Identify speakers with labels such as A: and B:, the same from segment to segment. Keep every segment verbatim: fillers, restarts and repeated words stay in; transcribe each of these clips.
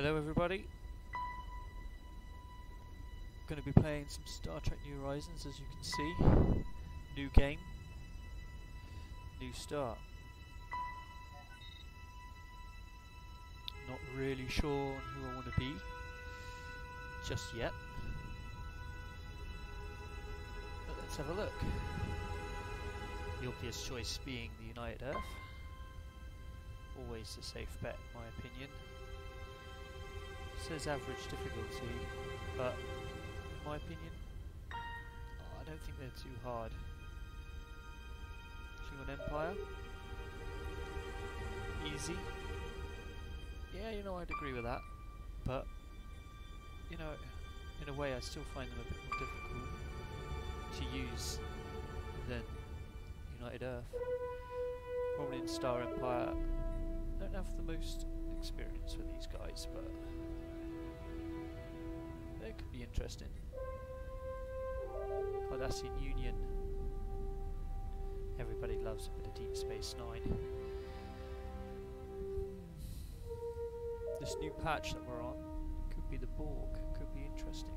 A: Hello everybody. I'm going to be playing some Star Trek New Horizons, as you can see. New game. New start. Not really sure on who I want to be just yet. But let's have a look. The obvious choice being the United Earth. Always a safe bet in my opinion. It says average difficulty, but in my opinion, oh, I don't think they're too hard. Klingon Empire, easy. Yeah, you know, I'd agree with that, but you know, in a way, I still find them a bit more difficult to use than United Earth. Probably in Star Empire, I don't have the most experience with these guys, but it could be interesting. Cardassian Union. Everybody loves a bit of Deep Space Nine. This new patch that we're on could be the Borg, could be interesting.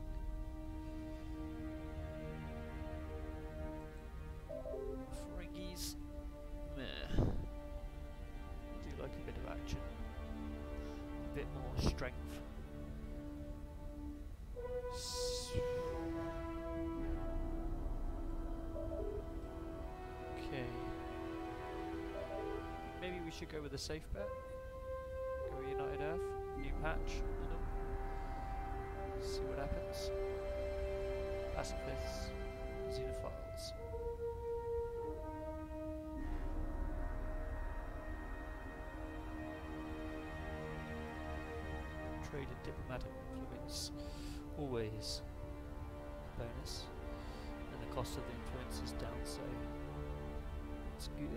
A: Ferengis, meh. I do like a bit of action, a bit more strength. Okay. Maybe we should go with a safe bet. Go with United Earth, new patch, middle. See what happens. Pacifists, xenophiles. Trade and diplomatic influence. Always a bonus, and the cost of the influence is down, so it's good.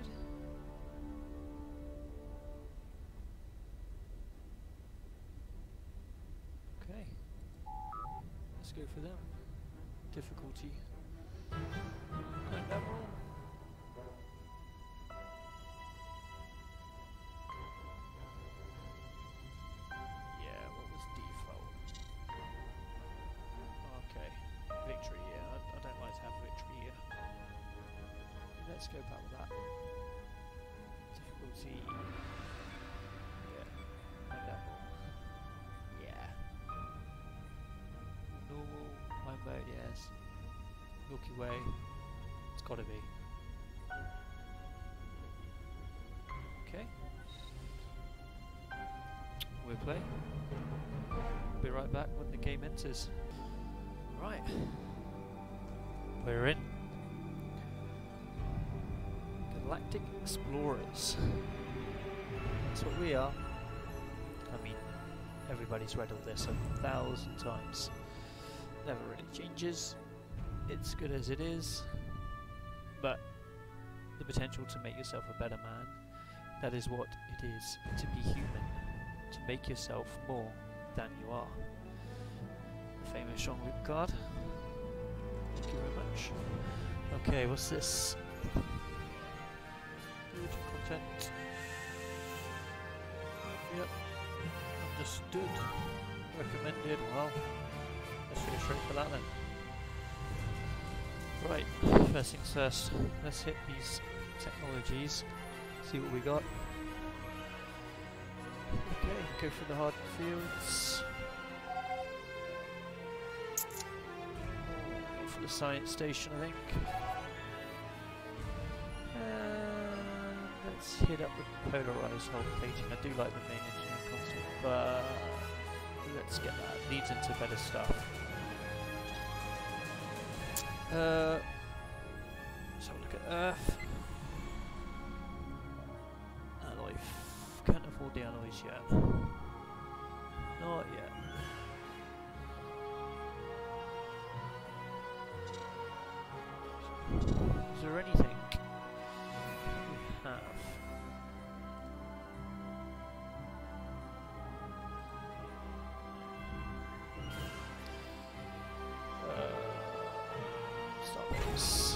A: Okay, let's go for them. Difficulty. Admiral. Victory, yeah, I, I don't like to have victory here. Let's go back with that. Difficulty. Yeah. And level. Yeah. Normal, home mode, yes. Milky Way. It's gotta be. Okay. We'll play. We'll be right back when the game enters. Right, we're in. Galactic Explorers. That's what we are. I mean, everybody's read all this a thousand times. Never really changes. It's good as it is. But the potential to make yourself a better man, that is what it is to be human. To make yourself more than you are. Famous Jean-Luc Picard. Thank you very much. Okay, what's this? Good content. Yep. Understood. Recommended. Well, let's go straight for that then. Right, first things first. Let's hit these technologies. See what we got. Okay, go for the hardened fields. The science station, I think. And let's hit up the polarized hull plating. I do like the main engineering console, but let's get that. Leads into better stuff. Uh, let's have a look at Earth. Alloy. Can't afford the alloys yet. Not yet. Is there anything we have? Uh, stop this.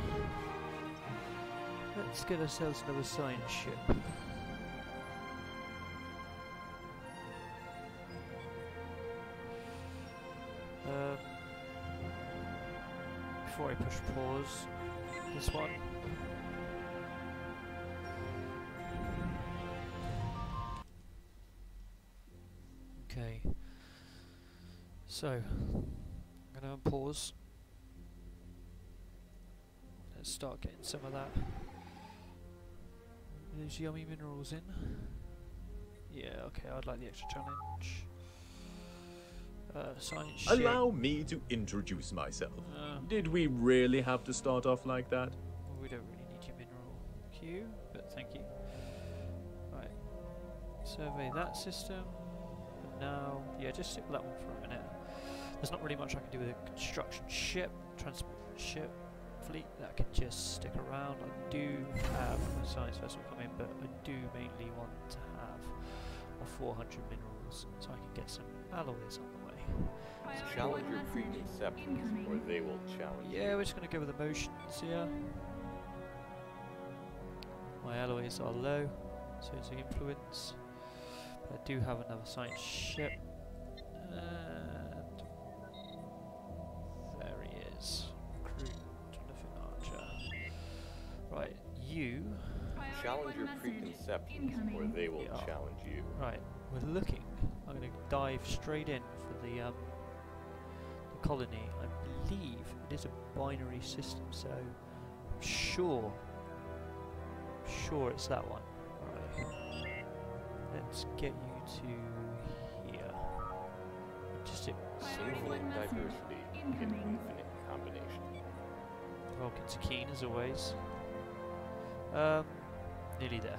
A: Let's get ourselves another science ship. before I push pause, this one. Okay. So, I'm going to unpause. Let's start getting some of that. Those yummy minerals in. Yeah, okay, I'd like the extra challenge. Uh, science ship.
B: Allow me to introduce myself.
A: Uh,
B: Did we really have to start off like that?
A: well, we don't really need your mineral queue, but thank you. Right. Survey that system. And now, yeah, just stick with that one for a minute. There's not really much I can do with a construction ship, transport ship, fleet that can just stick around. I do have a science vessel coming, but I do mainly want to have a four hundred minerals so I can get some alloys on the way.
C: Challenge your preconceptions, or they will challenge you.
A: Yeah, we're just going to go with emotions here. My alloys are low, so it's the influence. But I do have another science ship. And there he is. Recruit Jonathan Archer. Right, you.
C: Challenge your preconceptions, or they will
A: Yeah.
C: challenge you.
A: Right, we're looking. I'm going to dive straight in for the, um, the colony. I believe it is a binary system, so I'm sure, sure it's that one. Right, let's get you to here. Logistics.
C: Infinite diversity in infinite combination.
A: Welcome to Keen as always. Um, nearly there.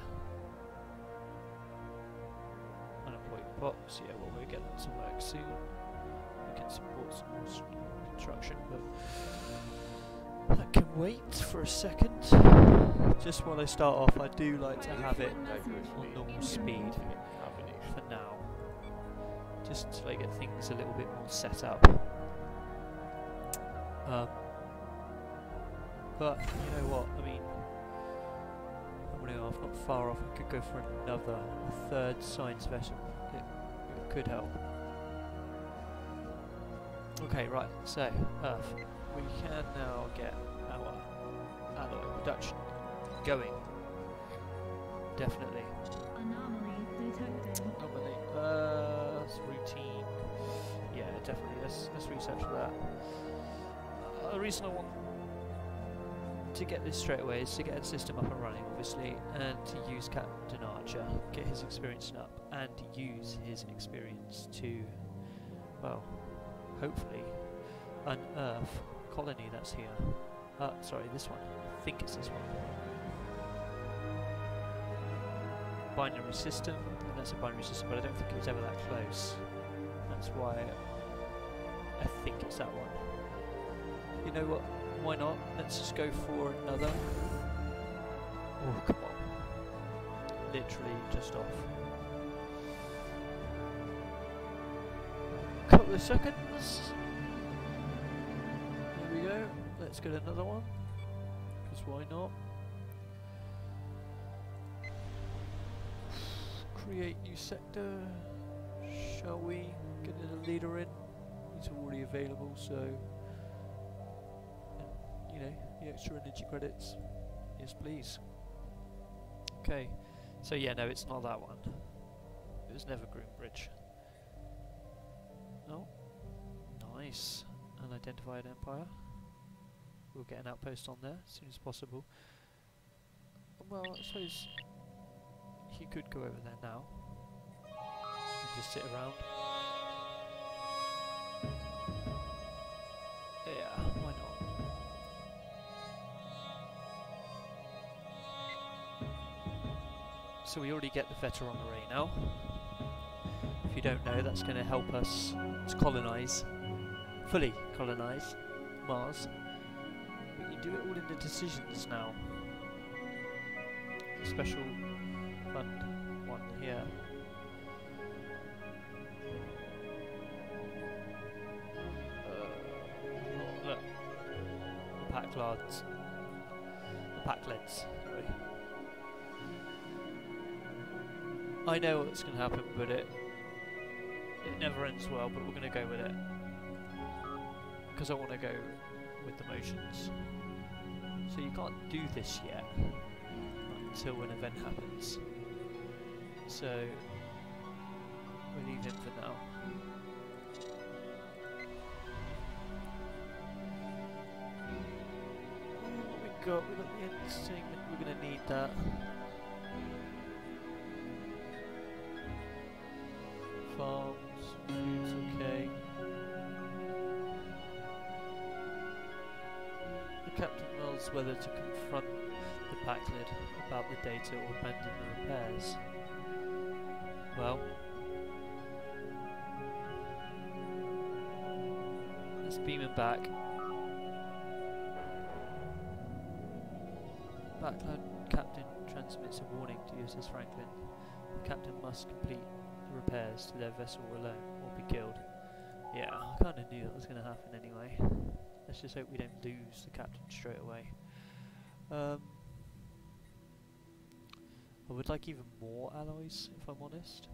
A: Unemployed box, yeah, well, we'll get that to work soon. We can support some more s- construction, but that can wait for a second. Just while I start off, I do like to have it on normal speed
C: Infinite combination.
A: for now, just until I get things a little bit more set up. Um, but you know what? I mean, I'm not far off. I could go for another, a third science vessel. It, it could help. Okay, right. So Earth, we can now get our alloy production going. Definitely.
D: Anomaly detected.
A: Anomaly. Uh, it's routine. Yeah, definitely. Let's let's research for that. Uh, the reason I want to get this straight away is to get the system up and running, obviously, and to use Captain Archer, get his experience up, and use his experience to, well, hopefully, unearth colony that's here. Uh, sorry, this one. I think it's this one. Binary system, and that's a binary system, but I don't think it was ever that close. That's why I think it's that one. You know what? Why not? Let's just go for another. Oh, come on. Literally just off. Couple of seconds. There we go. Let's get another one. Because why not? Create new sector. Shall we? Get a leader in. He's already available, so... you know, the extra energy credits. Yes, please. Okay, so yeah, no, it's not that one. It was never Groombridge. Oh, nice. Unidentified empire. We'll get an outpost on there as soon as possible. Well, I suppose he could go over there now and just sit around. Yeah, why not? So we already get the veteran array now. If you don't know, that's going to help us to colonise, fully colonise Mars. We can do it all in the decisions now. Special fund one here. Uh, look, the pack lads, the pack leads. Sorry. I know what's going to happen, but it it never ends well. But we're going to go with it because I want to go with the motions. So you can't do this yet until an event happens. So we'll leave him for now. What we got? We got the entertainment. We're gonna need that. Farms, food's okay. The captain wills whether to confront the Backlid about the data or abandon the repairs. Well, let's beam him back. Backlid captain transmits a warning to U S S Franklin. The captain must complete the repairs to their vessel alone or be killed. Yeah, I kind of knew that was going to happen anyway. Let's just hope we don't lose the captain straight away. Um, I would like even more alloys, if I'm honest.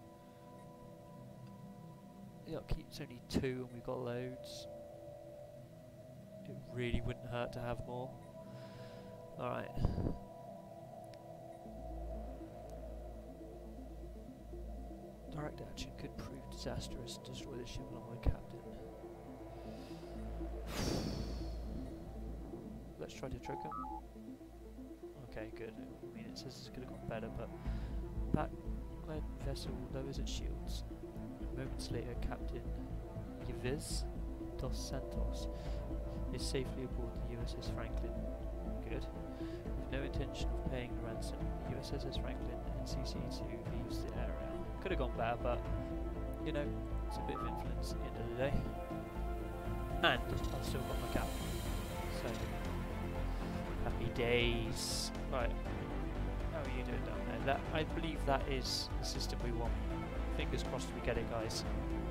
A: The upkeep's only two and we've got loads. It really wouldn't hurt to have more. Alright. Direct action could prove disastrous and destroy the ship along with the captain. Let's try to trick him. Okay, good. I mean, it says it's could have gone better, but Backlid vessel lowers its shields. Moments later, Captain Yves dos Santos is safely aboard the U S S Franklin. Good. With no intention of paying the ransom, U S S Franklin and C C two leaves the area. Could have gone bad, but you know, it's a bit of influence at the end of the day. And I've still got my captain. So happy days. Right. How are you doing down there? That I believe that is the system we want. Fingers crossed we get it, guys.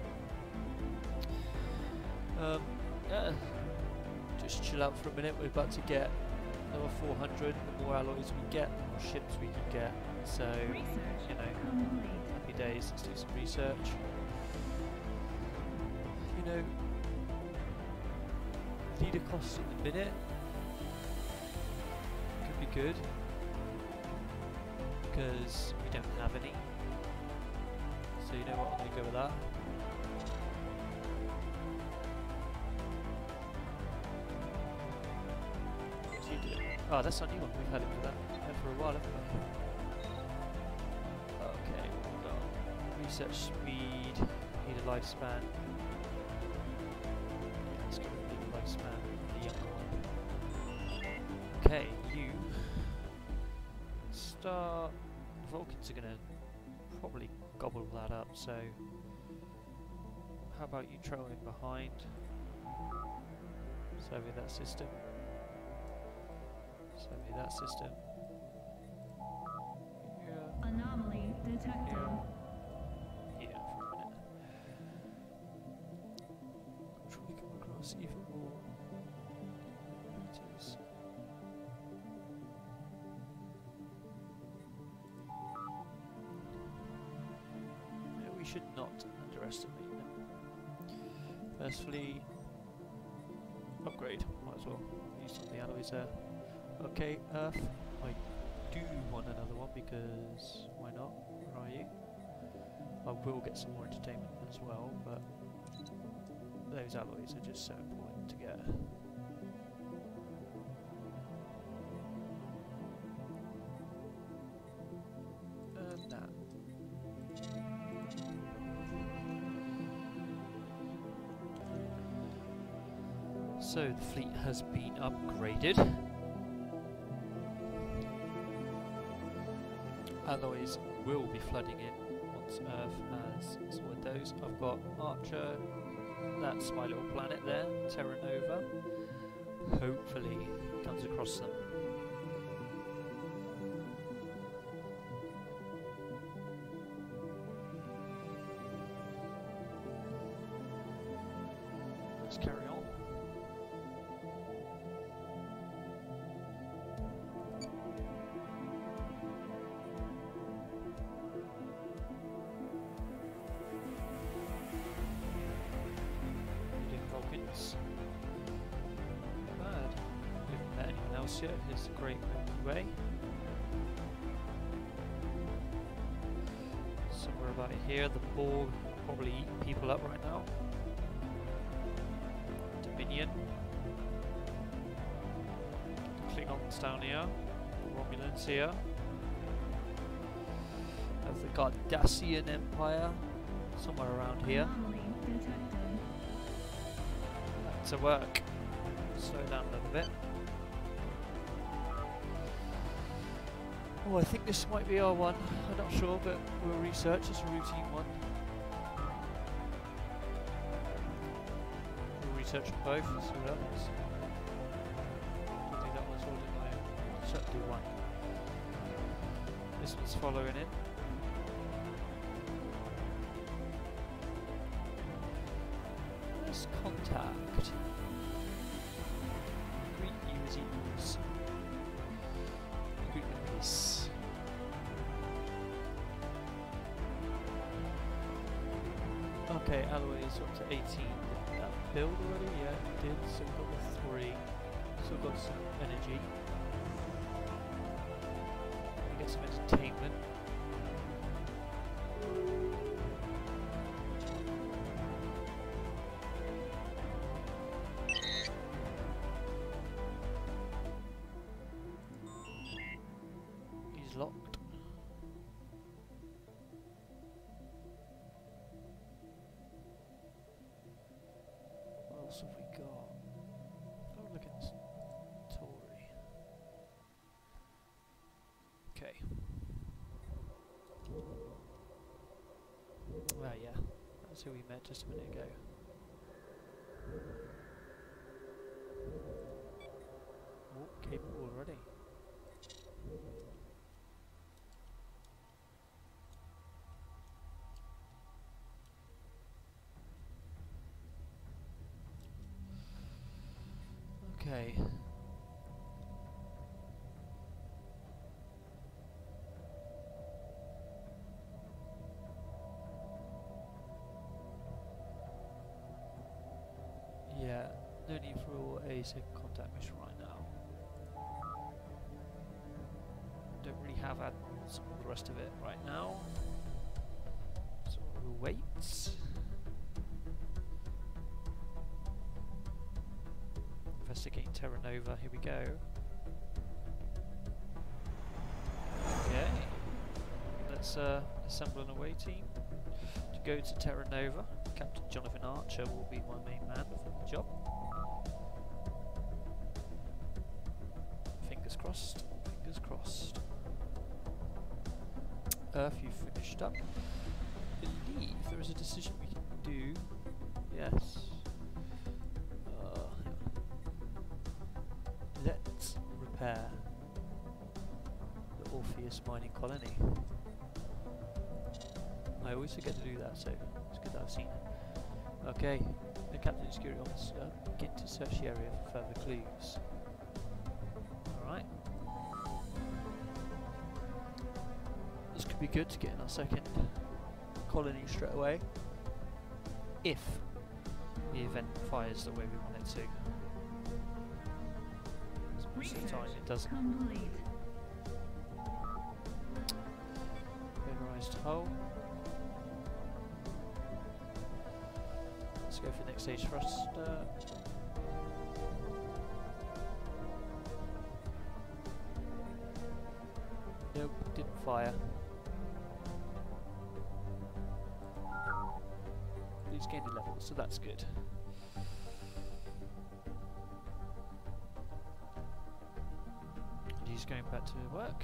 A: Um, yeah. Just chill out for a minute. We're about to get another four hundred. The more alloys we get, the more ships we can get. So, you know, happy days. Let's do some research. You know, leader costs at the minute could be good because we don't have any. So you know what, I'm going to go with that. What's he doing? Oh, that's our new one. We've had it for that uh, for a while, haven't we? Okay, hold on. Research speed. Need a lifespan. Let's go with the lifespan. The younger one. Okay, you start. The Vulcans are going to probably gobble that up, so how about you trailing behind, survey that system, survey that system. Yeah.
D: Anomaly detected.
A: Yeah. Yeah, for a minute. Should we come across even more meters? We should not underestimate them. Firstly, upgrade. Might as well use some of the alloys there. Okay, Earth. I do want another one because why not? Where are you? I will get some more entertainment as well, but those alloys are just so important to get. And that. So the fleet has been upgraded. Alloys will be flooding in once Earth has sorted those. I've got Archer, that's my little planet there, Terra Nova. Hopefully comes across them. Let's carry on. course, yeah, here's the Great Milky Way. Somewhere about here, the Borg probably eat people up right now. Dominion. Klingons down here. Romulans here. Of the Cardassian Empire. Somewhere around here.
D: Anomaly detected.
A: Back to work. Slow down a little bit. Oh, I think this might be our one. I'm not sure, but we'll research. It's a routine one. We'll research them both and see what happens. I think that one's holding my own. Certainly one. This one's following in. Where's contact? Greet you as equals. Greet with peace. Okay, alloy is up to eighteen. Did that build already? Yeah, it did. So we've got the three. Still got some energy. We get some entertainment. He's locked. What else have we got? Oh, look at this Tory. Okay. Well, yeah. That's who we met just a minute ago. Oh, capable already. Okay. Yeah, no need for a second contact mission right now. Don't really have admirals and all the rest of it right now. So we'll wait. Investigating Terra Nova, here we go. Okay. Let's uh, assemble an away team to go to Terra Nova. Captain Jonathan Archer will be my main man for the job. Fingers crossed, fingers crossed. Earth, you finished up. I believe there is a decision we can do. Yes. Uh, let's repair the Orpheus mining colony. I always forget to do that, so it's good that I've seen it. Okay, the Captain Security Officer, begin to search the area for further clues. Alright. This could be good to get in our second colony straight away. If the event fires the way we want it to. Most of the time it doesn't.
D: Complete.
A: Vaporized hull. Let's go for the next stage thruster. Nope, didn't fire. He's gained a level, so that's good. And he's going back to work.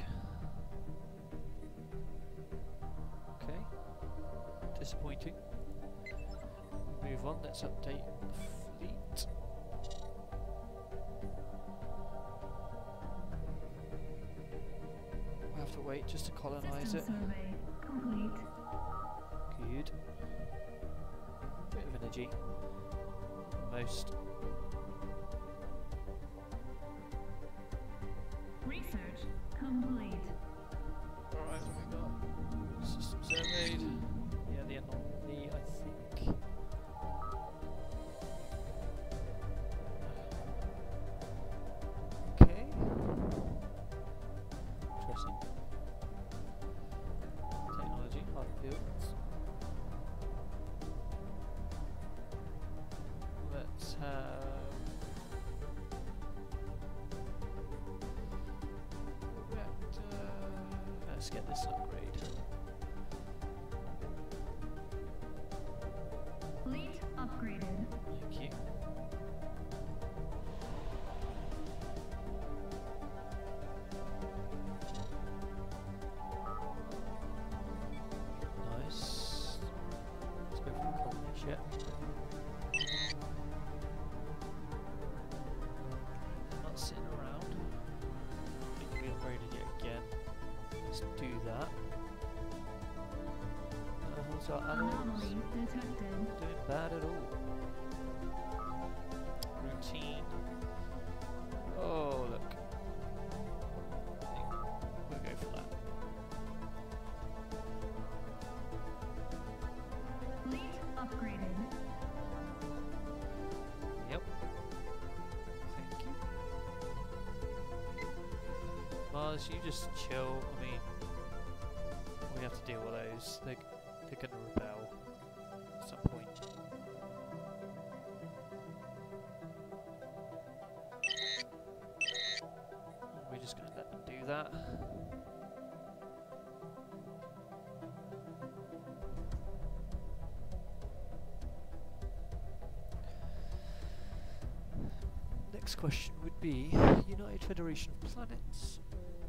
A: Okay. Disappointing. Move on, let's update the fleet. We'll have to wait just to colonize
D: System
A: it.
D: survey complete.
A: Good. Bit of energy. Most.
D: Research complete.
A: Alright, what we got? System surveyed. Yeah, the anomaly, I think. Okay. built. Let's have reactor. Let's get this upgrade.
D: Fleet upgraded.
A: Thank you. Nice. Let's go for the colony ship. Not sitting around. Need to be upgraded yet again. Let's do that. Uh, how's our animals?
D: Anomaly detected.
A: Doing bad at all. Routine. Oh, look. I think we'll go for that.
D: Fleet upgraded.
A: Yep. Thank you. Mars, you just chill. I mean, we have to deal with those. They, they're going to rebel at some point. We're just going to let them do that. Next question would be United Federation of Planets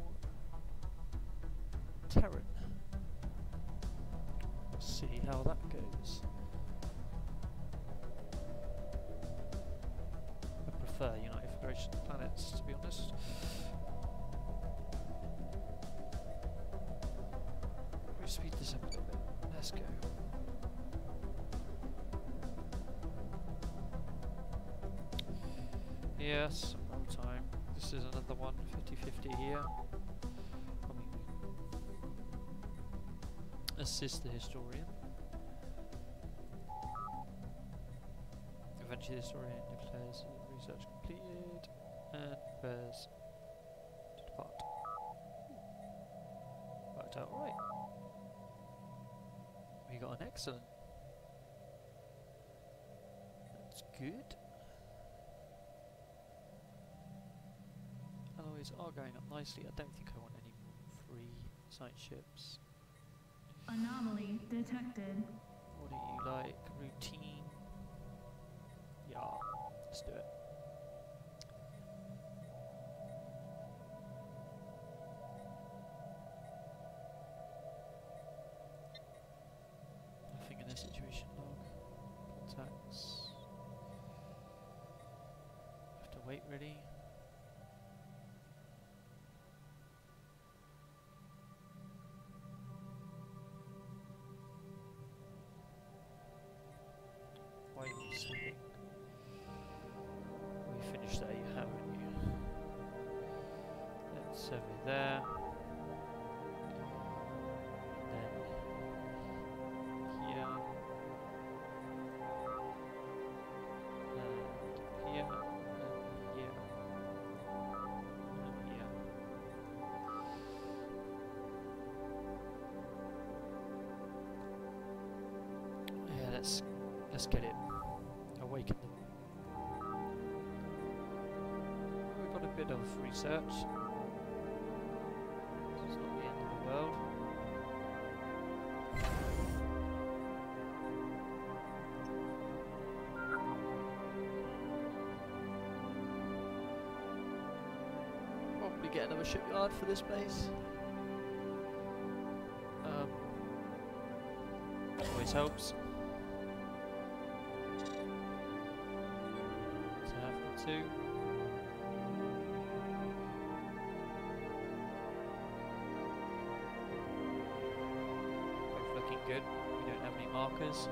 A: or Terran? Let's see how that goes. I prefer United Federation of Planets, to be honest. Let me speed this up a little bit. Let's go. Yes, some more time. This is another one, fifty fifty here. I mean, assist the historian. Eventually the historian declares research completed and prepares to depart. Worked out right. We got an excellent. That's good. Alloys are going up nicely. I don't think I want any more than three science ships.
D: Anomaly detected.
A: What do you like? Routine? Yeah, let's do it. Nothing in this situation log. Contacts. Have to wait really. Why are you sleeping? We finished that, you haven't you? Let's have it there. Then here. And here. And here. And here. Yeah, let's let's get it. Awaken them. We've got a bit of research. It's not the end of the world. Probably get another shipyard for this base. Um, always helps. Two. Both looking good. We don't have any markers.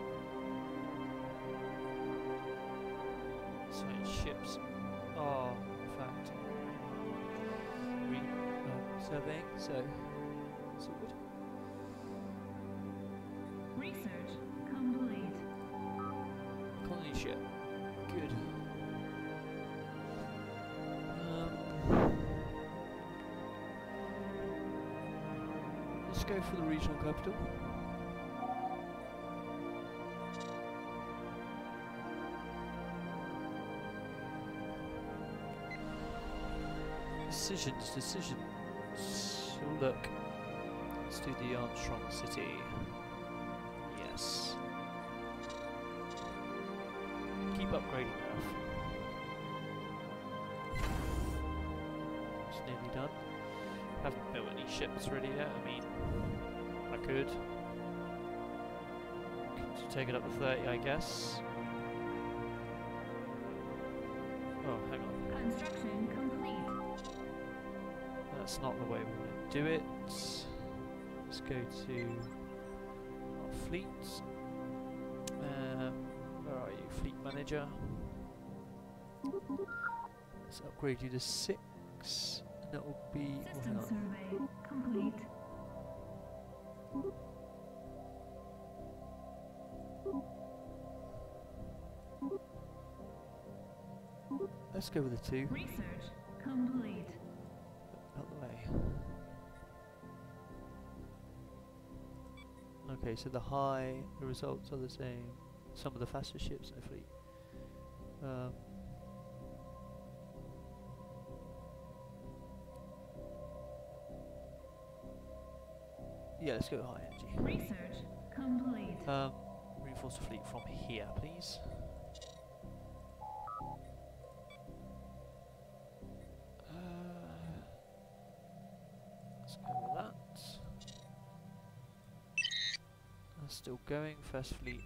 A: So ships are, in fact, re uh, surveying, so it's all good.
D: Research complete.
A: Colony ship. Good. Let's go for the regional capital. Decisions, decisions. So look, let's do the Armstrong City. Yes. Keep upgrading Earth. It's nearly done. Haven't built any ships ready yet. I mean, I could. Could take it up to thirty, I guess. Oh, hang on.
D: Construction complete.
A: That's not the way we want to do it. Let's go to our fleet. Um, where are you, fleet manager? Let's upgrade you to six. And that will be.
D: System
A: Well,
D: survey complete.
A: let's go with the two.
D: Research complete.
A: Out the way. Okay, so the high, the results are the same. Some of the fastest ships in the fleet. Um, yeah, let's go high energy.
D: Research complete.
A: Um, reinforce the fleet from here, please. Uh, let's go with that. That's still going. First fleet.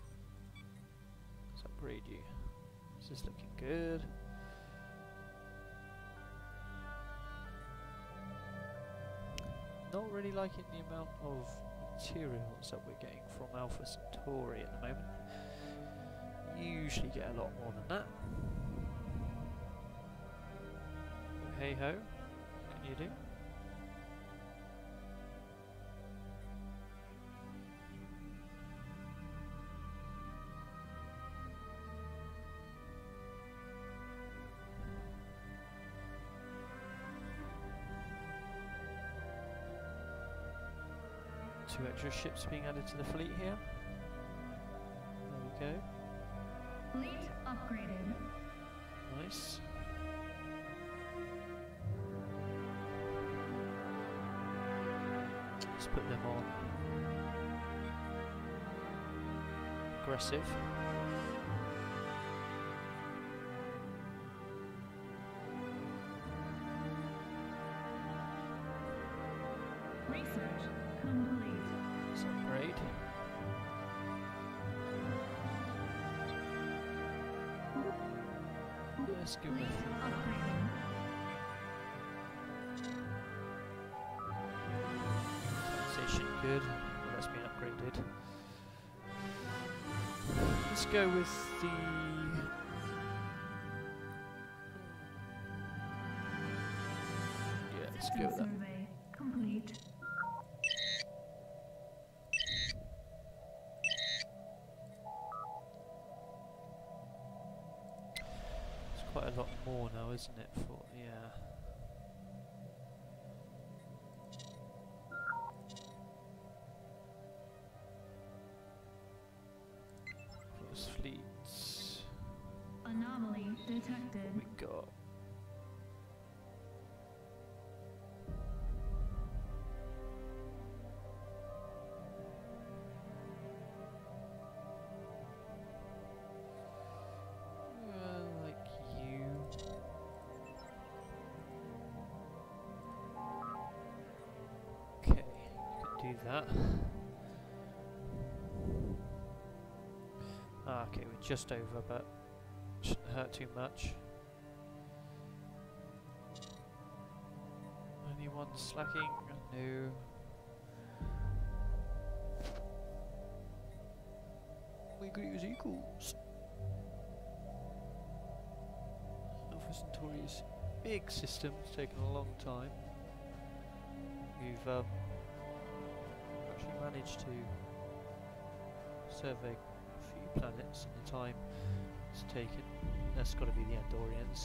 A: Let's upgrade you. This is looking good. Not really liking the amount of materials that we're getting from Alpha Centauri at the moment. Usually get a lot more than that. But hey ho, what can you do? Two extra ships being added to the fleet here. There we go.
D: Fleet upgraded.
A: Nice. Let's put them on aggressive.
D: Research complete.
A: Let's upgrade. Let's go
D: Fleet
A: with
D: upgraded.
A: station. Good. Well, that's been upgraded. Let's go with the. Yeah, let's go
D: System
A: with that.
D: survey complete.
A: It's quite a lot more now, isn't it? For yeah. First fleets
D: Anomaly detected.
A: we got. Well, like you. Okay, you can do that. Ah, okay, we're just over, but shouldn't hurt too much. Anyone slacking? No. We agree as equals. Alpha Centauri's big system, it's taken a long time. We've um, actually managed to survey a few planets in the time it's taken. That's got to be the Andorians.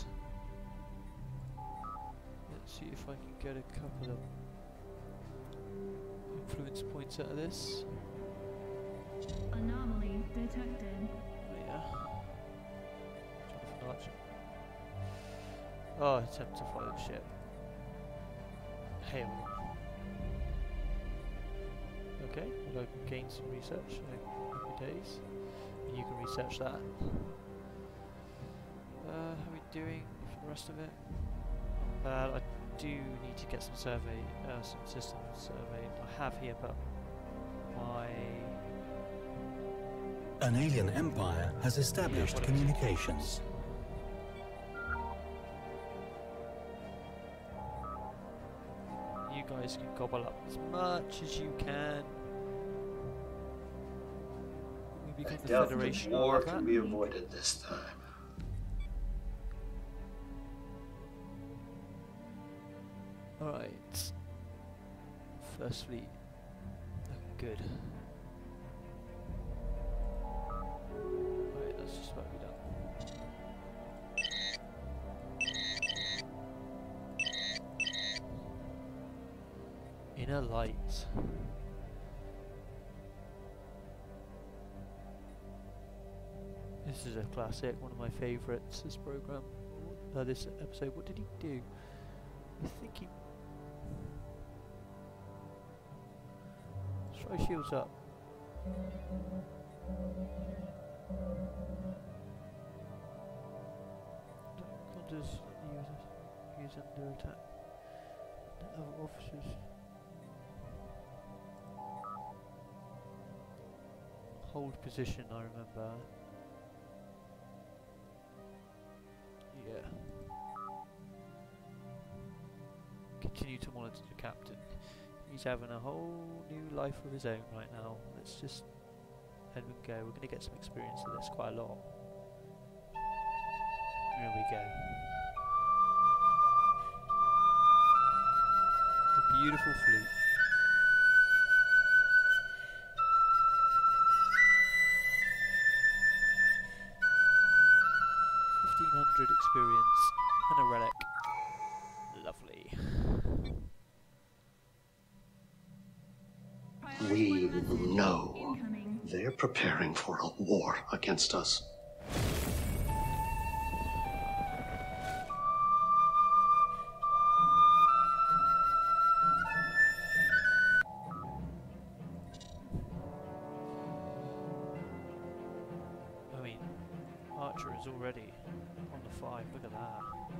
A: Let's see if I can get a couple of influence points out of this.
D: Anomaly detected.
A: Oh yeah. Jonathan Archer. Oh, attempt to fly the ship. hail. Okay, we'll go gain some research. So happy days. You can research that. Uh, how are we doing for the rest of it? Uh, I do need to get some survey, uh, some systems surveyed. I have here, but my
E: An alien empire has established
A: Yeah, what it is.
E: communications.
A: you guys can gobble up as much as you can. We become
F: I
A: the
F: doubt
A: Federation.
F: the war
A: of
F: can
A: that.
F: be avoided this time.
A: Alright. First fleet. Looking good. Right, that's just about to be done. Inner light. This is a classic, one of my favourites, this program, uh, this episode. What did he do? I think he... Let's try shields up. Commanders use, use under attack. The other officers. Hold position, I remember. Yeah. Continue to monitor the captain. He's having a whole new life of his own right now. Let's just let him go. We're going to get some experience of this quite a lot. Here we go. The beautiful fleet. fifteen hundred experience and a relic. Lovely.
F: We know
D: Incoming.
F: they're preparing for a war against us.
A: I mean, Archer is already on the five. Look at that.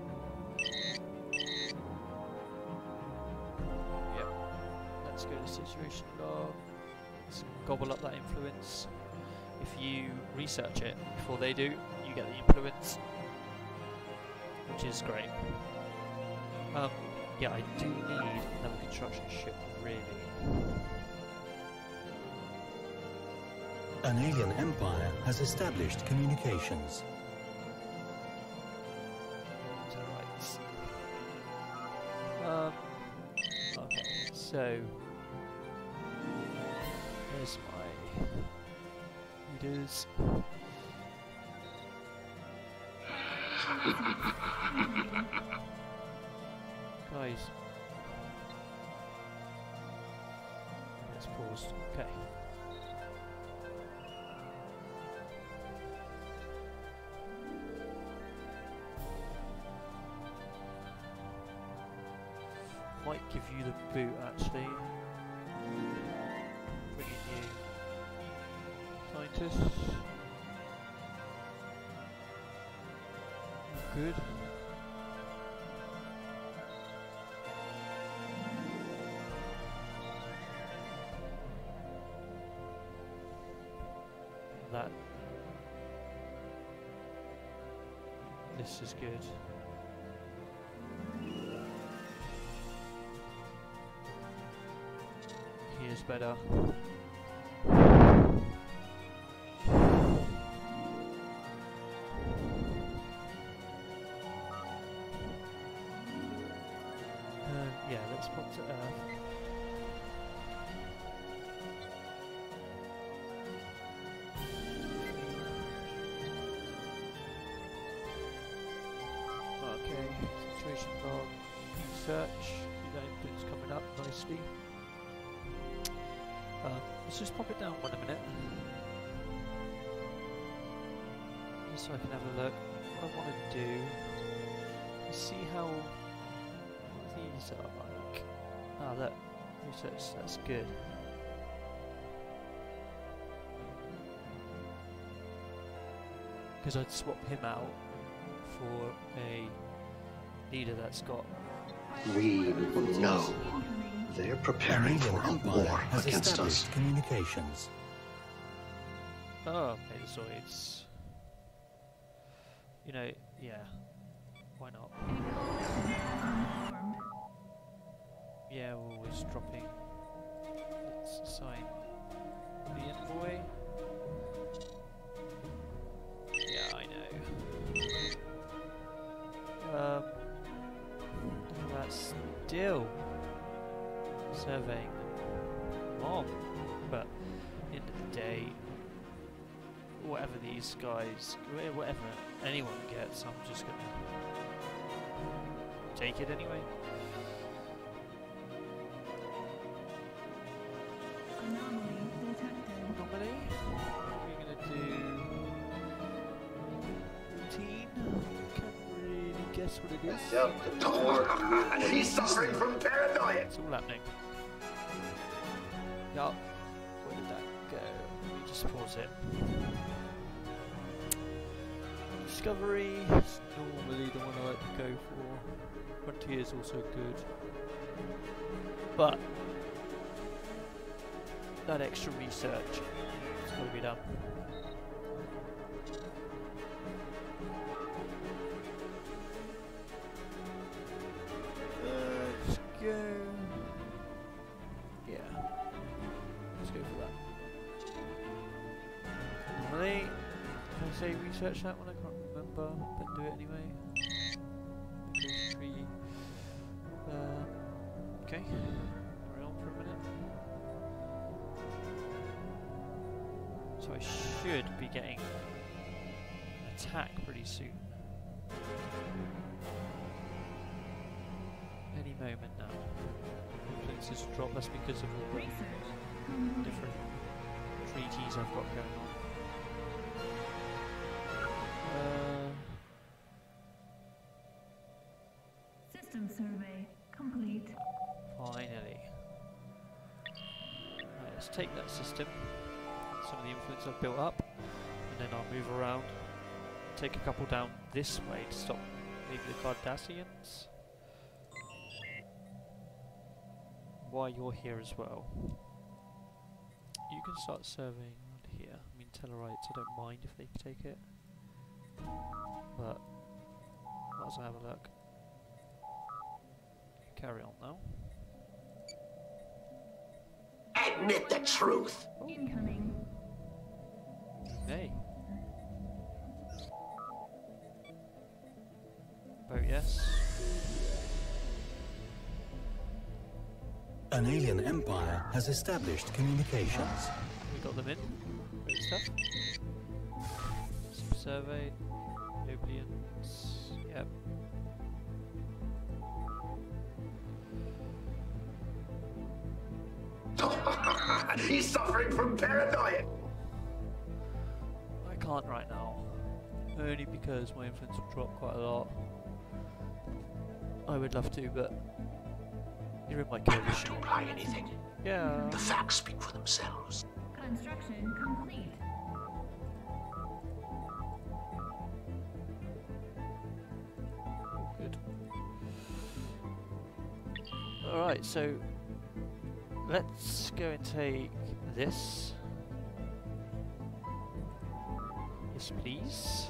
A: Yep. Let's go to situation log. Let's gobble up that influence. If you research it before they do, you get the influence, which is great. Um, yeah, I do need another construction ship, really.
E: An alien empire has established communications.
A: Um, okay, so there's my leaders. Guys, let's pause. Okay. Might give you the boot actually. Bring in you scientists. Good. That. This is good. Here's better. Uh, yeah, let's pop to Earth. Okay, situation log, search, the input's coming up nicely. Um, let's just pop it down one a minute. Just so I can have a look. What I want to do is see how these are like. Ah, look, research, that's good. Because I'd swap him out for a leader that's got.
F: We know they're preparing for a war
E: has
F: against
E: established
F: us.
E: communications.
A: Oh, Pegasoids. You know, yeah. Why not? Yeah, we're always dropping. Let's assign the envoy. Yeah, I know. Um, look at that still surveying mom. But at the end of the day, whatever these guys, whatever anyone gets, I'm just gonna take it anyway.
D: Anomaly detected.
A: Anomaly. We're gonna do routine. Can't really guess what it is.
F: Yep, the door. He's suffering from paranoia.
A: It's all happening. Yup. Where did that go? Let me just pause it. Discovery is normally the one I like to go for. Frontier is also good. But that extra research, it's got to be done. Uh, let's go. Yeah. Let's go for that. Normally, can I say research that one? I can't remember, but do it anyway. Tree. Uh, okay. Carry on for a minute. So I should be getting an attack pretty soon. Any moment now. Influences drop, that's because of all
D: Research
A: the
D: complete.
A: different treaties I've got going on. Uh,
D: System survey complete.
A: finally. Right, let's take that system, some of the influence I've built up, and then I'll move around, take a couple down this way to stop maybe the Cardassians. While you're here as well, you can start surveying around here. I mean, Tellarites, I don't mind if they take it, but might as well have a look. Carry on now.
F: Admit the truth.
D: Incoming.
A: Hey. Vote yes.
E: An alien empire has established communications.
A: We got them in. Great stuff. Some survey. Oblians. Yep.
F: He's suffering from paranoia.
A: I can't right now. Only because my influence will drop quite a lot. I would love to, but you're in my coalition.
F: Don't imply anything.
A: Yeah.
F: The facts speak for themselves.
D: Construction complete.
A: Good. Alright, so let's go and take this. Yes, please.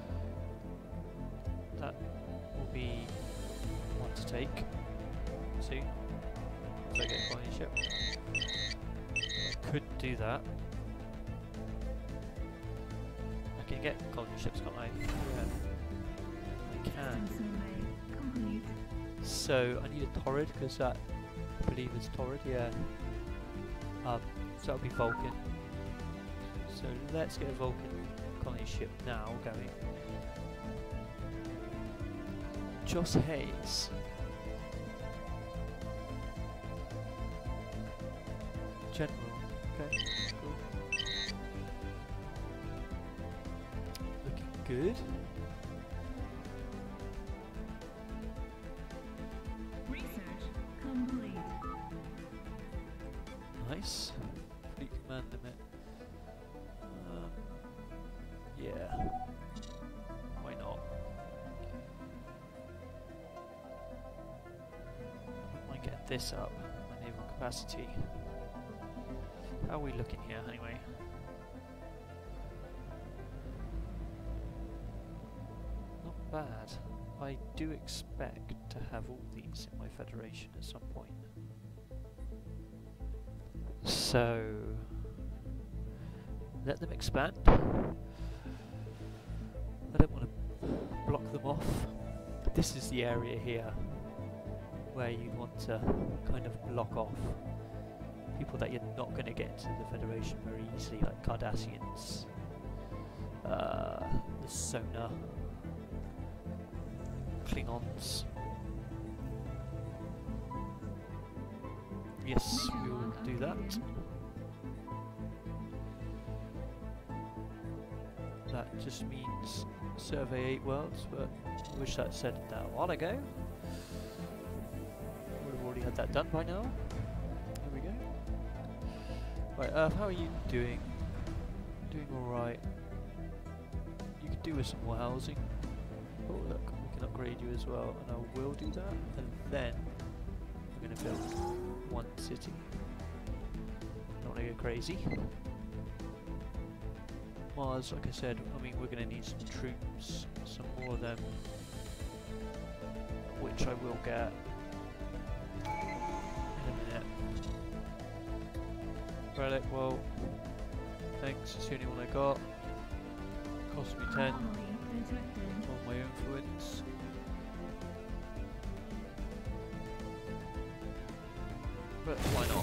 A: That will be one to take. Two. So I get a colony ship. I could do that. I can get colony ships, can't I? Yeah. I can.
D: System survey complete.
A: So I need a torrid because that I believe is torrid, yeah. Um, so that'll be Vulcan. So let's get a Vulcan colony ship now going. Joss Hayes. General. Okay, cool. Looking good.
D: Research complete.
A: this up, my naval capacity. How are we looking here anyway? Not bad. I do expect to have all these in my federation at some point. So let them expand. I don't want to block them off. This is the area here where you want to kind of block off people that you're not going to get to the Federation very easily, like Cardassians, uh, the Sona, Klingons. Yes, we will do that. That just means survey eight worlds, but I wish that said that a while ago. Would have already had that done by now. There we go. Right, Earth, how are you doing? Doing alright. You could do with some more housing. Oh look, we can upgrade you as well, and I will do that, and then we're going to build one city. Don't want to go crazy. Mars, like I said, I mean, we're going to need some troops, some more of them, which I will get in a minute. Relic, well, thanks, it's the only one I got. Cost me ten on my influence. But why not?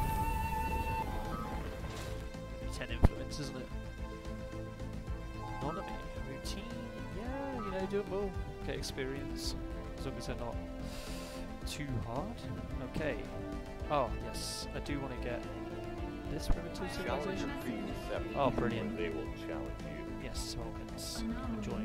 A: ten influence, isn't it? Economy, routine, yeah, you know, doable. Get experience, as long as they're not too hard. Okay. Oh, yes, I do want to get this primitive civilization. Oh, brilliant.
C: They will challenge you.
A: Yes, Vulcans, join.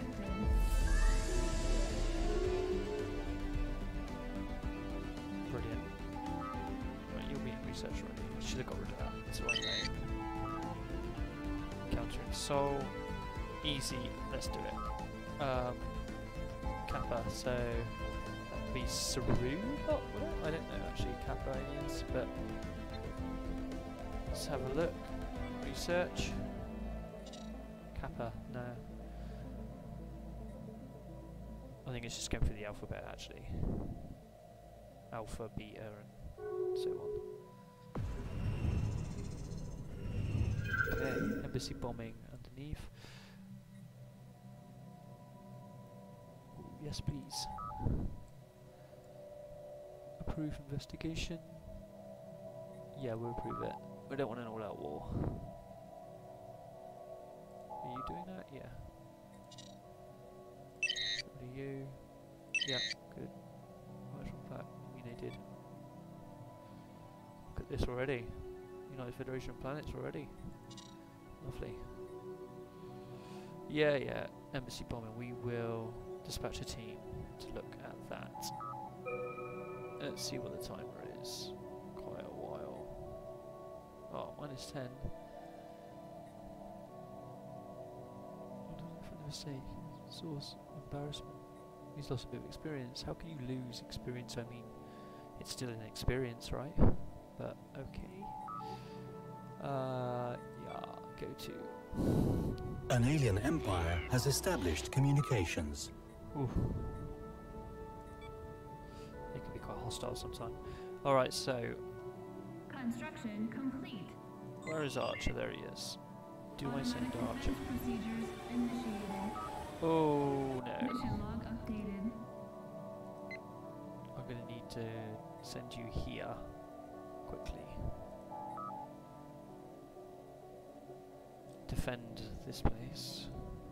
A: Brilliant. Right, you'll be in research already. Should have got rid of that. It's right there. Countering Sol. Easy, let's do it. Um, Kappa, so that would be Saru? Oh, would it? I don't know actually, Kappa aliens, but let's have a look. Research. Kappa, no. I think it's just going through the alphabet actually. Alpha, beta, and so on. Okay, embassy bombing underneath. Yes, please. Approve investigation. Yeah, we'll approve it. We don't want an all-out war. Are you doing that? Yeah. What are you? Yeah, good. Commercial fact. I mean, they did. Look at this already. United Federation of Planets already. Lovely. Yeah, yeah. Embassy bombing. We will dispatch a team to look at that. Let's see what the timer is. Quite a while. Oh, minus ten. For mistake. Source embarrassment. He's lost a bit of experience. How can you lose experience? I mean, it's still an experience, right? But okay. Uh, yeah. Go to.
E: An alien empire has established communications.
A: Oof. They can be quite hostile sometimes. Alright, so
D: Construction complete.
A: where is Archer? There he is. Do I send
D: Automatic
A: Archer?
D: defense procedures initiated.
A: Oh no.
D: Mission log updated.
A: I'm gonna need to send you here quickly. Defend this place.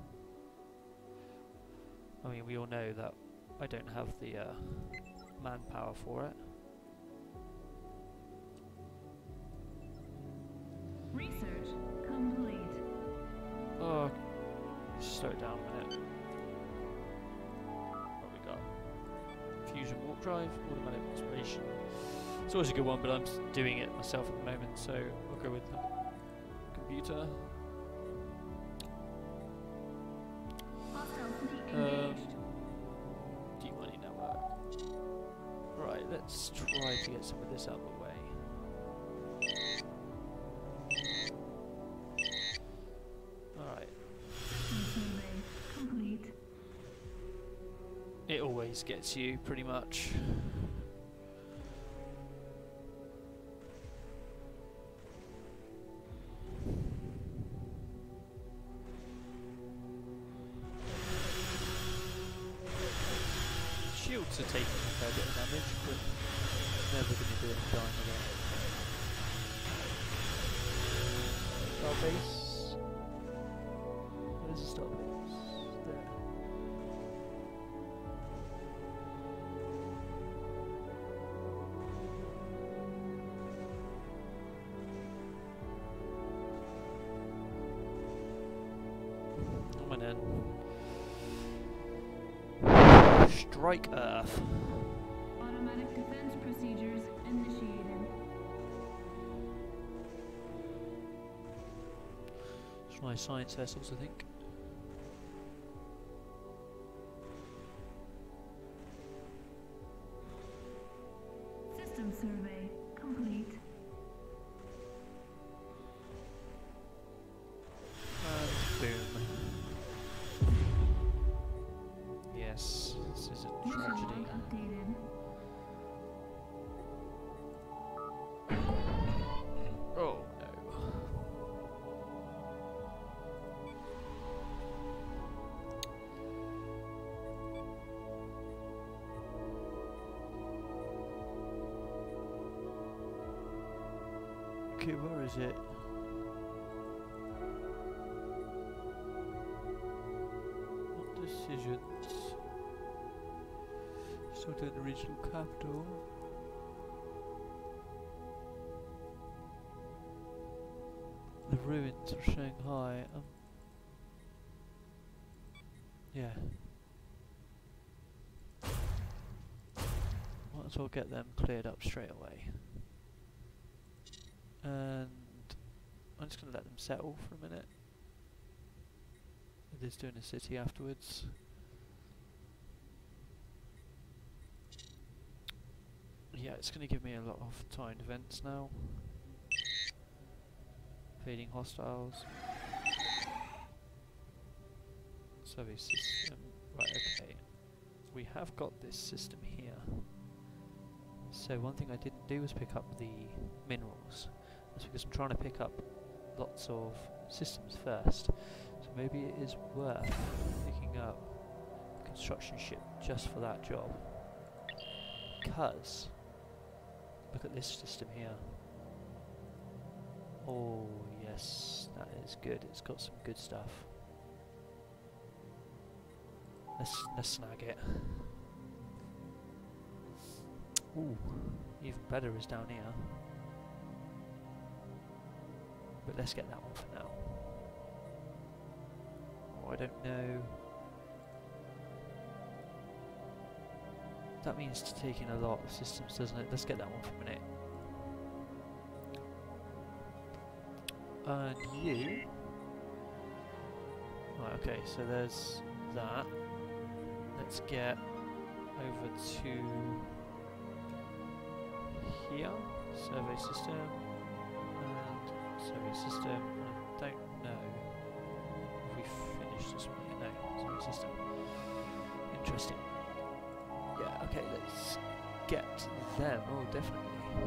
A: I mean, we all know that I don't have the uh, manpower for it.
D: Research complete.
A: Oh, slow it down a minute. What we got? Fusion warp drive, automatic exploration. It's always a good one, but I'm s- doing it myself at the moment, so I'll go with the computer.
D: Hostile fleet
A: Um,
D: engaged.
A: D money network. Right, let's let's try to get some of this out of the way. Alright.
D: Survey complete.
A: It always gets you, pretty much. Shields are taking a fair bit of damage, but never going to do any dying away. Star base. Where's the star base? There. Come on in. Strike Earth.
D: Automatic defense procedures initiated.
A: It's my science vessels, I think.
D: System survey complete.
A: And boom. Yes, this is a
D: Mission
A: tragedy.
D: log updated.
A: Oh no. Okay, where is it? What decisions? Still doing the regional capital. The ruins of Shanghai. Um, yeah. Might as well get them cleared up straight away. And I'm just going to let them settle for a minute. It is doing a city afterwards. Yeah, it's going to give me a lot of timed events now. Feeding hostiles. Survey system. Right, okay. We have got this system here. So one thing I didn't do was pick up the minerals. That's because I'm trying to pick up lots of systems first. So maybe it is worth picking up a construction ship just for that job. Because look at this system here. Oh yes, that is good. It's got some good stuff. Let's let's snag it. Ooh, even better is down here. But let's get that one for now. Oh, I don't know. That means to take in a lot of systems, doesn't it? Let's get that one for a minute. And you... Right, okay, so there's that. Let's get over to here. Survey system. And survey system. I don't know if we finished this one yet. No, survey system. Interesting. Yeah, okay, let's get them. Oh, definitely.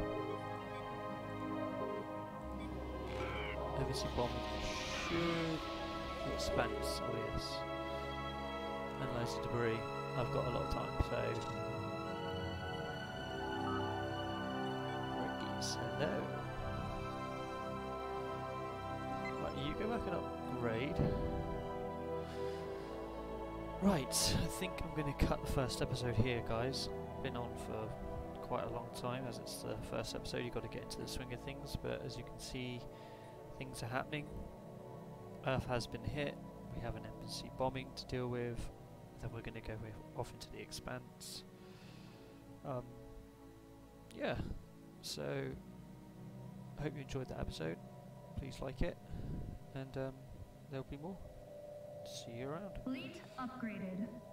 A: Overseas bomb should expand. Oh, yes. Analyze the debris. I've got a lot of time, so. Rookies, hello. Right, you go back and upgrade. Right, I think I'm going to cut the first episode here, guys. Been on for quite a long time, as it's the first episode. You've got to get into the swing of things, but as you can see, things are happening. Earth has been hit. We have an embassy bombing to deal with. Then we're going to go with, off into the Expanse. Um, yeah, so I hope you enjoyed that episode. Please like it, and um, there'll be more. See you around.
D: Fleet upgraded.